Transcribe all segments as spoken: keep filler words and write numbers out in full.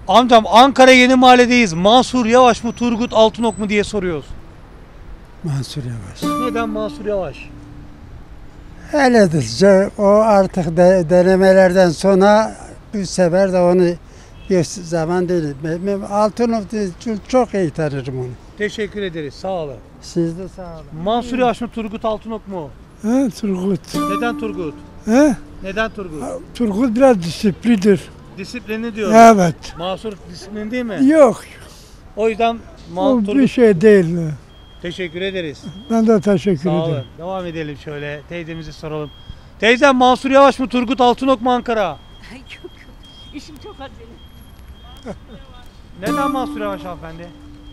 Amcam Ankara Yeni Mahalle'deyiz. Mansur Yavaş mı Turgut Altınok mu diye soruyoruz. Mansur Yavaş. Neden Mansur Yavaş? Öyledir. O artık de, denemelerden sonra bu sefer de onu bir zaman değil. Ben Altınok çok, çok iyi tanırım onu. Teşekkür ederiz. Sağ olun. Siz de sağ olun. Mansur Yavaş mı Turgut Altınok mu? He, Turgut. Neden Turgut? He? Neden Turgut? Turgut biraz disiplindir. Disiplinli diyor. Evet. Mansur disiplinli değil mi? Yok. O yüzden O Mansur. bir şey değil. Teşekkür ederiz. Ben de teşekkür Sağ olun. ederim. Devam edelim şöyle. Teyzemizi soralım. Teyzem Mansur Yavaş mı Turgut Altınok mu Ankara? Yok yok. İşim çok acele. Neden Mansur Yavaş hanımefendi?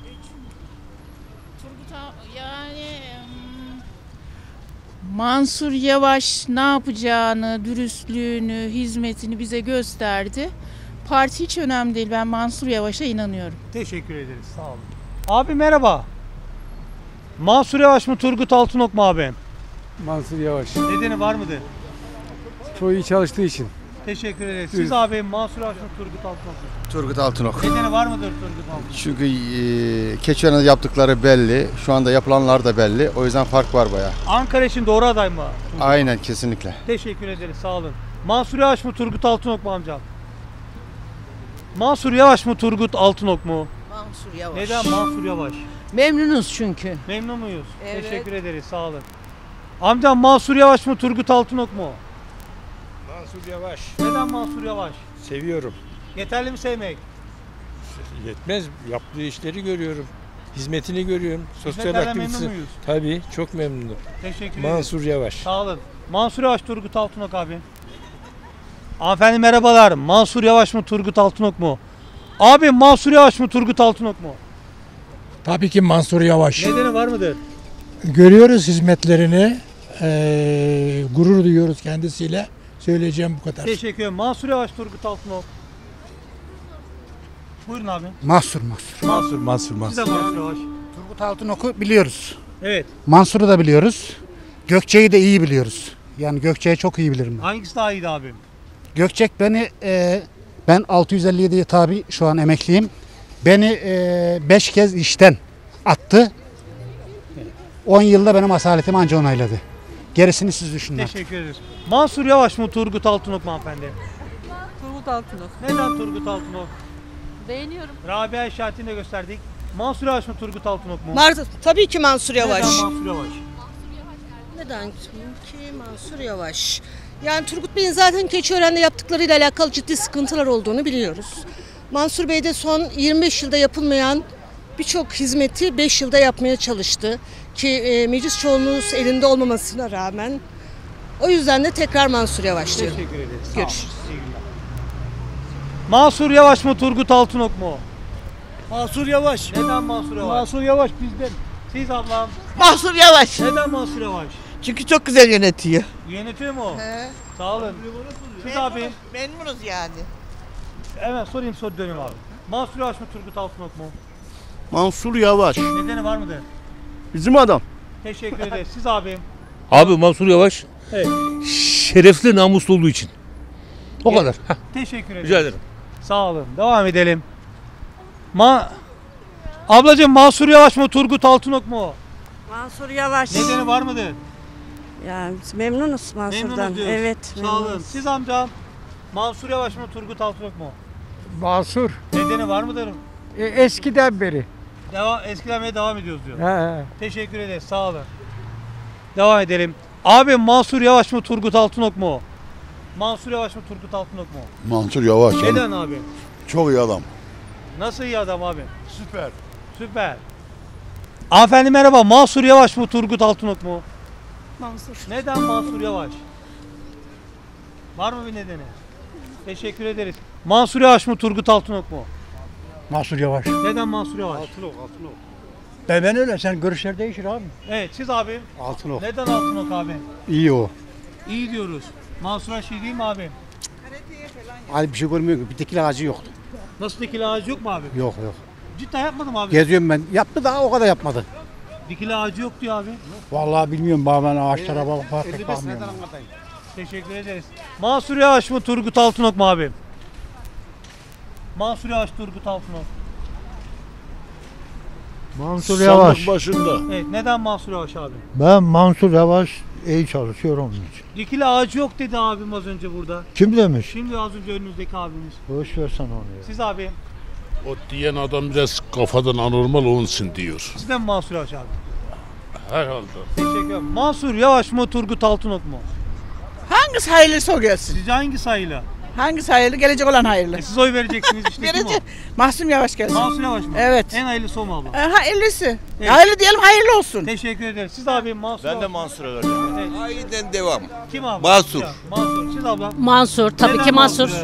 Turgut A- yani hmm, Mansur Yavaş ne yapacağını, dürüstlüğünü, hizmetini bize gösterdi. Parti hiç önemli değil. Ben Mansur Yavaş'a inanıyorum. Teşekkür ederiz. Sağ olun. Abi merhaba. Mansur Yavaş mı Turgut Altınok mu abi? Mansur Yavaş. Nedeni var mıdır? Çok iyi çalıştığı için. Teşekkür ederiz. Siz Buyurun. abi Mansur Yavaş mı Turgut Altınok mu? Turgut Altınok. Nedeni var mıdır Turgut Altınok? Çünkü e, Keçiören'de yaptıkları belli. Şu anda yapılanlar da belli. O yüzden fark var bayağı. Ankara için doğru aday mı? Aynen, kesinlikle. Teşekkür ederiz. Sağ olun. Mansur Yavaş mı Turgut Altınok mu amcam? Mansur Yavaş mı Turgut Altınok mu? Mansur Yavaş. Neden Mansur Yavaş? Memnunuz çünkü. Memnun muyuz? Evet. Teşekkür ederiz. Sağ olun. Amcam Mansur Yavaş mı Turgut Altınok mu? Mansur Yavaş. Neden Mansur Yavaş? Seviyorum. Yeterli mi sevmek? Yetmez. Yaptığı işleri görüyorum. Hizmetini görüyorum. Sosyal Hizmetlerden memnun aktivitesi. muyuz? Tabii çok memnunum. Teşekkür ederiz. Mansur Yavaş. Sağ olun. Mansur Yavaş Turgut Altınok abi. Hanımefendi merhabalar. Mansur Yavaş mı Turgut Altınok mu? Abi Mansur Yavaş mı Turgut Altınok mu? Tabii ki Mansur Yavaş. Nedeni var mıdır? Görüyoruz hizmetlerini, eee, gurur duyuyoruz kendisiyle. Söyleyeceğim bu kadar. Teşekkür ederim. Mansur Yavaş Turgut Altınok. Buyurun abi. Mahsur Mahsur. Mansur. Mansur Siz de Mansur Yavaş. Turgut Altınok'u biliyoruz. Evet. Mansur'u da biliyoruz. Gökçe'yi de iyi biliyoruz. Yani Gökçe'yi çok iyi bilirim ben. Hangisi daha iyiydi abim? Gökçek beni, e, ben altı yüz elli yediye tabi şu an emekliyim. Beni beş kez işten attı. on yılda benim asaletimi anca onayladı. Gerisini siz düşünün artık. Teşekkür ederiz. Mansur Yavaş mı Turgut Altınok mu hanımefendi? Turgut Altınok. Neden Turgut Altınok? Beğeniyorum. Rabia işaretini de gösterdik. Mansur Yavaş mı Turgut Altınok mu? Mar tabii ki Mansur Yavaş. Neden Mansur Yavaş? Neden ki Mansur Yavaş? Yani Turgut Bey'in zaten Keçiören'de yaptıklarıyla alakalı ciddi sıkıntılar olduğunu biliyoruz. Mansur Bey de son yirmi beş yılda yapılmayan birçok hizmeti beş yılda yapmaya çalıştı. Ki e, meclis çoğunluğu elinde olmamasına rağmen. O yüzden de tekrar Mansur Yavaş diyorum. Teşekkür ederiz. Sağ olun. Görüşürüz. İyi günler. Mansur Yavaş mı Turgut Altınok mu? Mansur Yavaş. Neden Mansur Yavaş? Mansur Yavaş bizden. Siz ablam. Mansur Yavaş. Neden Mansur Yavaş? Çünkü çok güzel yönetiyor. Yönetiyor mu? He. Sağ olun. Siz abim. Memnunuz yani. Evet sorayım soru dönüyorum abi. Mansur Yavaş mı Turgut Altınok mu? Mansur Yavaş. Nedeni var mıdır? Bizim adam. Teşekkür ederiz. Siz abim. Abi Mansur Yavaş Evet. şerefli, namuslu olduğu için. O kadar. Heh, Teşekkür ederim. rica ederim. Sağ olun. Devam edelim. Ma Ablacığım Mansur Yavaş mı Turgut Altınok mu? Mansur Yavaş. Nedeni var mıdır? Yani memnunuz Memnunuz diyoruz. Evet. Sağ olun. Siz amcam Mansur Yavaş mı Turgut Altınok mu? Mansur. Nedeni var mıdır? E, eskiden beri. Devam, eskilemeye devam ediyoruz diyor. He, he. Teşekkür ederiz. Sağ olun. Devam edelim. Abi Mansur Yavaş mı Turgut Altınok mu? Mansur Yavaş mı Turgut Altınok mu? Mansur Yavaş. Neden abi? Çok iyi adam. Nasıl iyi adam abi? Süper. Süper. Hanımefendi merhaba. Mansur Yavaş mı Turgut Altınok mu? Mansur. Neden Mansur Yavaş? Var mı bir nedeni? Teşekkür ederiz. Mansur Yavaş mı Turgut Altınok mu? Mansur Yavaş. Neden Mansur Yavaş? Altınok, Altınok. Ben, ben öyle. Sen görüşler değişir abi. Evet siz abi. Altınok. Neden Altınok abi? İyi o. İyi diyoruz. Mansur Yavaş iyi değil mi abi? Abi bir şey görmüyor ki. Bir tekil ağacı yoktu. Nasıl dikili ağacı yok mu abi? Yok yok. Cidden yapmadım abi. Geziyorum ben. Yaptı da o kadar yapmadı. Dikili ağacı yok diyor abi. Vallahi bilmiyorum. Ben ağaçlara bak, pek bakmıyorum. Teşekkür ederiz. Mansur Yavaş mı Turgut Altınok mu abi? Mansur Yavaş, Turgut Altınok. Mansur Yavaş. Sandık başında. Evet, neden Mansur Yavaş abi? Ben Mansur Yavaş iyi çalışıyor onun için. Dikili ağacı yok dedi abim az önce burada. Kim demiş? Şimdi az önce önünüzdeki abimiz. Boş versen onu ya. Siz abi, O diyen adam biraz kafadan anormal olsun diyor. sizden mi Mansur Yavaş abi? Herhalde. Teşekkür ederim. Mansur Yavaş mı, Turgut Altınok mu? Hangisi hayırlısı o gelsin. Sizce hangisi hayırlı? Hangisi hayırlı? Gelecek olan hayırlı. E siz oy vereceksiniz işte kim o? Verecek. Mahsum Yavaş gelsin. Mansur Yavaş mı? Evet. En hayırlısı o mu abla? E, hayırlısı. Evet. Hayırlı diyelim, hayırlı olsun. Teşekkür ederiz. Siz abi Mansur Ben de Yavaş. Mansur'a vereceğim. Evet. Aynen devam. Kim abi? Mansur. Ya, Mansur. Siz abla? Mansur, tabii Neden ki Mansur. Yavaş?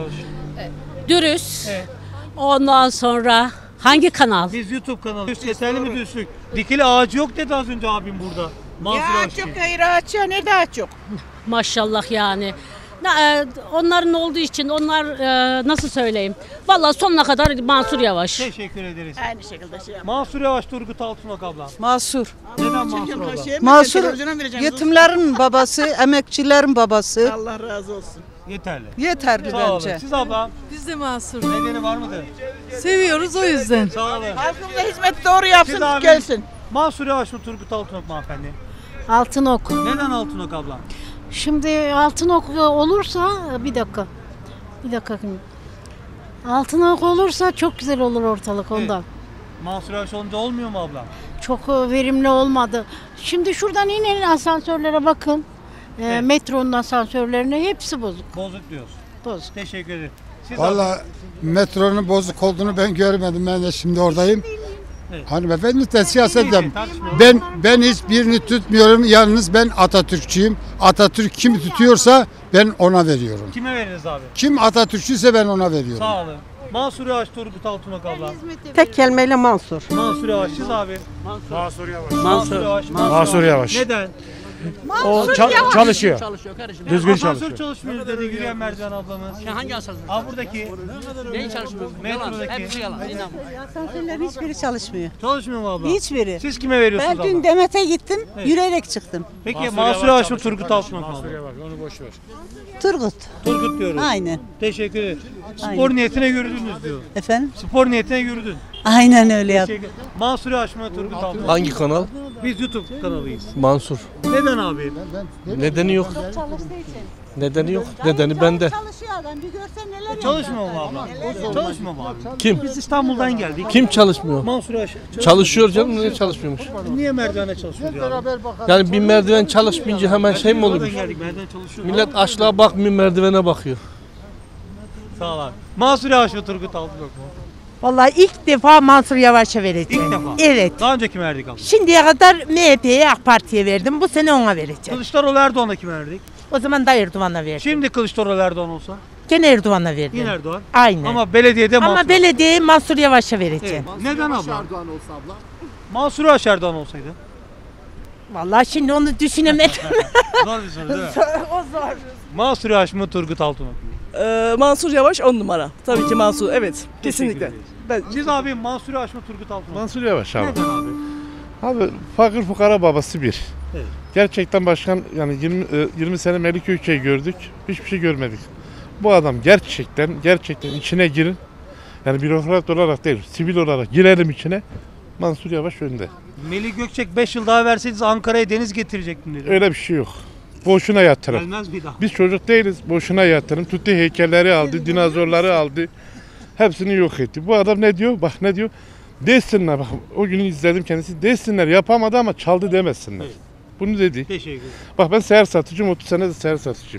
Dürüst. Evet. Ondan sonra hangi kanal? Biz YouTube kanalı. Yeterli mi dürüstlük? Dikili ağacı yok dedi az önce abim burada. Mansur Ya Yavaş ağaç yok, için. hayır ağaç ya. Nerede ağaç yok? Maşallah yani. Na- e, Onların olduğu için onlar e, nasıl söyleyeyim? Vallahi sonuna kadar Mansur Yavaş. Teşekkür ederiz. Aynı şekilde şey yap. Mansur Yavaş, Turgut Altınok abla. Mansur. Neden Mansur abla? Mansur yetimlerin babası, emekçilerin babası. Allah razı olsun. Yeterli. Yeterli Sağ olun. bence. Siz abla? Biz de Mansur. Nedeni var mıdır? Seviyoruz o yüzden. Sağ olun. Halkımıza hizmet doğru yapsın, Siz abi- gelsin. Mansur Yavaş mı, Turgut Altınok mu hanımefendi? Altınok. Neden Altınok abla? Şimdi Altınok olursa bir dakika. Bir dakika. Altınok olursa çok güzel olur ortalık ondan. Mansur Yavaş olunca olmuyor mu abla? Çok verimli olmadı. Şimdi şuradan inin asansörlere bakın. Ee, Evet. Metronun asansörlerine hepsi bozuk. Bozuk diyorsun. Bozuk. Teşekkür ederim. Siz Valla metronun bozuk olduğunu ben görmedim. Ben de şimdi oradayım. Evet. Hanımefendi de siyaset Neyse, yap- tartışmayalım. Ben ben hiçbirini tutmuyorum. Yalnız ben Atatürkçüyüm. Atatürk kimi tutuyorsa ben ona veriyorum. Kime veririz abi? Kim Atatürkçüyse ben ona veriyorum. Sağ olun. Mansur Yavaş, Turgut Altınok abla. Tek kelimeyle Mansur. Mansur Yavaş, siz abi. Mansur Yavaş. Mansur Yavaş. Mansur Yavaş. Neden? O ça- çalışıyor. Çalışıyor kardeşim. Düzgün Asansör çalışıyor. çalışmıyor dedi yürüyen merdiven ablamız. Ya hangi asansör? Aa buradaki. Neyi çalışmıyor? Yalan. Metrodaki. Hepsi yalan. İnan. Asansörlerin hiçbiri çalışmıyor. Çalışmıyor mu abla? Hiçbiri. Siz kime veriyorsunuz Ben dün abla? Demet'e gittim, Evet. yürüyerek çıktım. Peki Mansur Yavaş mı, Turgut Altınok mu Mansur abla? Yavaş. Onu boş ver. Turgut. Turgut diyoruz. Aynen. Teşekkür ederim. Spor Aynen. niyetine yürüdünüz diyor. Efendim? Spor niyetine yürüdün. Aynen öyle yap. Teşekkür Mansur Yavaş mı, Turgut Altınok? Hangi kanal? Biz YouTube kanalıyız. Mansur. Neden abi? Nedeni yok. Nedeni yok. Nedeni bende. Çalışıyor adam, bir görsen neler Çalışmıyor mu abla? Çalışmıyor mu abi? Kim? Biz İstanbul'dan geldik. Kim çalışmıyor? Mansur Yavaş. Çalışıyor canım. Niye çalışmıyormuş? Niye merdivene çalışıyor diyor abi? Yani bir merdiven çalışmayınca hemen şey mi olur? Oradan geldik, merdiven çalışıyor. Millet açlığa bakmıyor, merdivene bakıyor. Sağ ol abi. Mansur Yavaş mı, Turgut Altınok mu? Vallahi ilk defa Mansur Yavaş'a vereceğim. İlk defa. Evet. Daha önce kime verdik abla? Şimdiye kadar M H P'ye, AK Parti'ye verdim. Bu sene ona vereceğim. Kılıçdaroğlu Erdoğan'a kime verdik? O zaman da Erdoğan'a verdim. Şimdi Kılıçdaroğlu Erdoğan olsa? Gene Erdoğan'a verdim. Yine Erdoğan. Aynen. Ama belediyede Mansur. Ama belediyeye Mansur Yavaş'a vereceğim. Evet. Neden abla? Erdoğan olsa abla? Mansur Yavaş Erdoğan olsaydı. Vallahi şimdi onu düşünemedim. Zor bir soru değil mi? O zor. Mansur Yavaş mı, Turgut Altınok mu? Ee, Mansur Yavaş on numara. Tabii ki Mansur. Evet. Kesinlikle. Ben... Siz abi Mansur Yavaş mı, Turgut Altınok mu? Mansur Yavaş abi. Neden abi? Abi fakir fukara babası bir. Evet. Gerçekten başkan yani yirmi, yirmi sene Melik Gökçe'yi gördük. Hiçbir şey görmedik. Bu adam gerçekten gerçekten içine girin. Yani bürokrat olarak değil, sivil olarak girelim içine. Mansur Yavaş önde. Melih Gökçek beş yıl daha verseydiniz Ankara'ya deniz getirecektim dedi. Öyle bir şey yok. Boşuna yatırım. Gelmez bir daha. Biz çocuk değiliz. Boşuna yatırım. Tuttu heykelleri aldı, dinozorları aldı. Hepsini yok etti. Bu adam ne diyor? Bak ne diyor? Desinler bak o günü izledim kendisi. Desinler yapamadı ama çaldı demesinler. Evet. Bunu dedi. Teşekkür ederim. Bak ben seyyar satıcıyım. otuz senedir seyyar satıcıyım.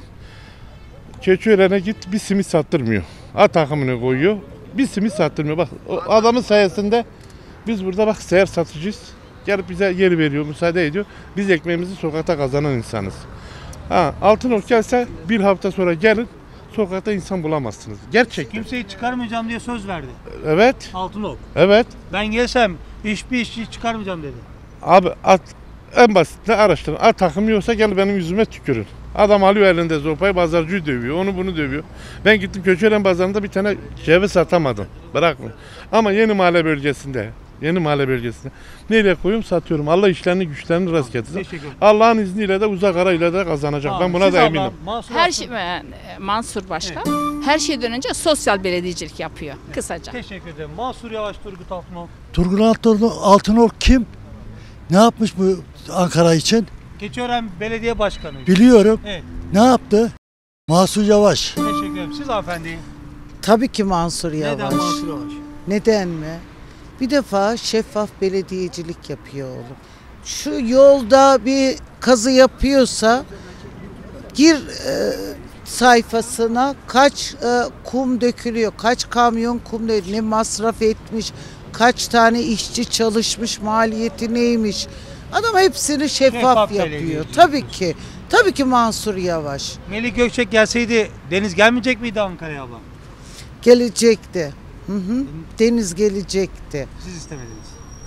Keçiören'e git bir simit sattırmıyor. At takımını koyuyor. Bir simit sattırmıyor. Bak o adamın sayesinde biz burada bak seyyar satıcıyız. Gelip bize yer veriyor, müsaade ediyor. Biz ekmeğimizi sokakta kazanan insanız. Ha, Altınok gelse bir hafta sonra gelin sokakta insan bulamazsınız. Gerçekten. Kimseyi çıkarmayacağım diye söz verdi. Evet. Altınok. Evet. Ben gelsem hiçbir işçi çıkarmayacağım dedi. Abi at, en basit araştırın. At takımı yoksa gel benim yüzüme tükürün. Adam alıyor elinde zopayı pazarcıyı dövüyor. Onu bunu dövüyor. Ben gittim Keçiören pazarında bir tane ceviz satamadım. Bırakma. Ama Yeni Mahalle bölgesinde. Yeni Mahalle bölgesinde. Neyle koyuyorum satıyorum. Allah işlerini güçlerini rast getirsin. Allah'ın izniyle de uzak ara ile de kazanacak. Tamam. Ben buna Siz da abla, eminim. Her şey Mansur Başkan. her şeyden önce sosyal belediyecilik yapıyor kısaca. Teşekkür ederim. Mansur Yavaş, Turgut Altınok. Turgut Altınok, Altınok kim? Ne yapmış bu Ankara için? Keçiören Belediye Başkanı. Biliyorum. Evet. Ne yaptı? Mansur Yavaş. Teşekkür ederim. Siz hanımefendi. Tabii ki Mansur Yavaş. Neden Mansur Yavaş? Neden mi? Bir defa şeffaf belediyecilik yapıyor oğlum. Şu yolda bir kazı yapıyorsa gir e, sayfasına kaç e, kum dökülüyor, kaç kamyon kum dökülüyor, ne masraf etmiş, kaç tane işçi çalışmış, maliyeti neymiş. Adam hepsini şeffaf, Şeffaf yapıyor. belediyecilik. Tabii ki. Tabii ki Mansur Yavaş. Melih Gökçek gelseydi Deniz gelmeyecek miydi Ankara'ya abla? Gelecekti. Hı hı. Deniz gelecekti. Siz istemediniz.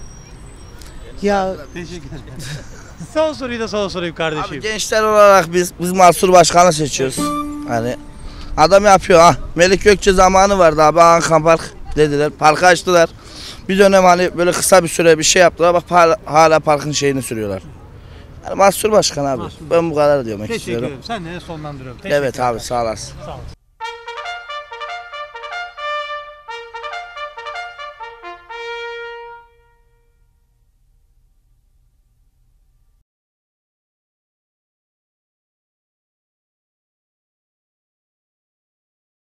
Ya Teşekkür ederim. Son soruyu da sana sorayım kardeşim. Abi gençler olarak biz biz Mansur Başkan'ı seçiyoruz. Hani adam yapıyor ha. Melik Gökçe zamanı vardı abi, Ankan Park dediler. Parkı açtılar. Bir dönem hani böyle kısa bir süre bir şey yaptılar. Bak hala, hala parkın şeyini sürüyorlar. Yani Mansur Başkan abi. Mansur. Ben bu kadar diyorum Teşekkür istiyorum. ederim. Sen de sonlandırıyorum. Teşekkür Evet ederim. abi, sağ olasın. Sağ olasın.